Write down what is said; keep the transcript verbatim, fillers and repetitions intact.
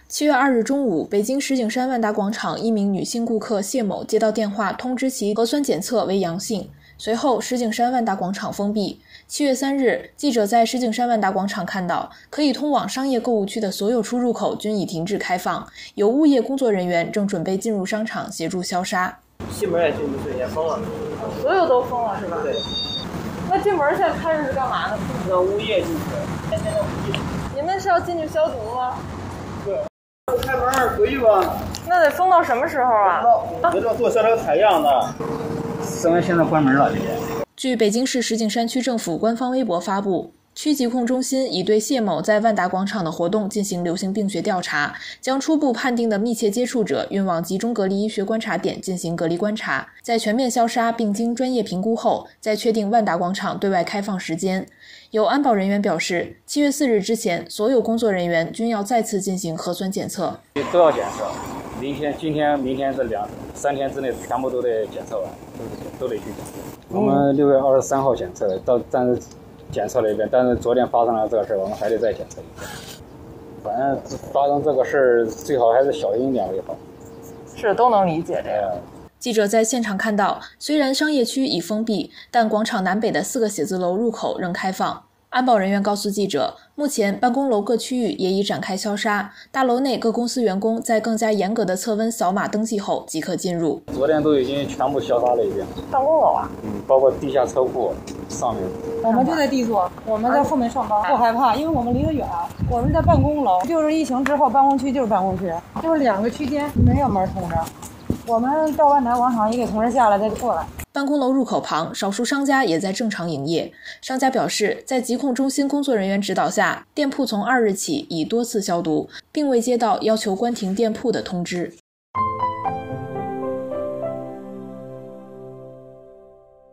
七月二日中午，北京石景山万达广场一名女性顾客谢某接到电话，通知其核酸检测为阳性。随后，石景山万达广场封闭。七月三日，记者在石景山万达广场看到，可以通往商业购物区的所有出入口均已停止开放，有物业工作人员正准备进入商场协助消杀。 西门也进不去，也封了， 所有都封了是吧？ 对。 那这门现在开着是干嘛呢？ 让物业进去，现在让物业。 你们是要进去消毒吗？ 对。不开门回去吧。 那得封到什么时候啊？ 那这做小小采样的。省委现在关门了，这边。 据北京市石景山区政府官方微博发布，区疾控中心已对谢某在万达广场的活动进行流行病学调查，将初步判定的密切接触者运往集中隔离医学观察点进行隔离观察，在全面消杀并经专业评估后，再确定万达广场对外开放时间。有安保人员表示，七月四日之前，所有工作人员均要再次进行核酸检测。 都要检测，明天、今天、明天这两三天之内全部都得检测完，都得去检测。我们六月二十三号检测的，到但是检测了一遍，但是昨天发生了这个事儿，我们还得再检测一遍。反正发生这个事儿，最好还是小心一点为好。 是，都能理解这个。 记者在现场看到，虽然商业区已封闭，但广场南北的四个写字楼入口仍开放。安保人员告诉记者，目前办公楼各区域也已展开消杀，大楼内各公司员工在更加严格的测温扫码登记后即可进入。 昨天都已经全部消杀了一遍。 办公楼啊？ 嗯，包括地下车库上面。 我们就在地座，我们在后面上班，不害怕，因为我们离得远。我们在办公楼，就是疫情之后，办公区就是办公区，就是两个区间没有门通着。我们到万达广场也给同事下来再过来。 办公楼入口旁，少数商家也在正常营业。商家表示，在疾控中心工作人员指导下，店铺从二日起已多次消毒，并未接到要求关停店铺的通知。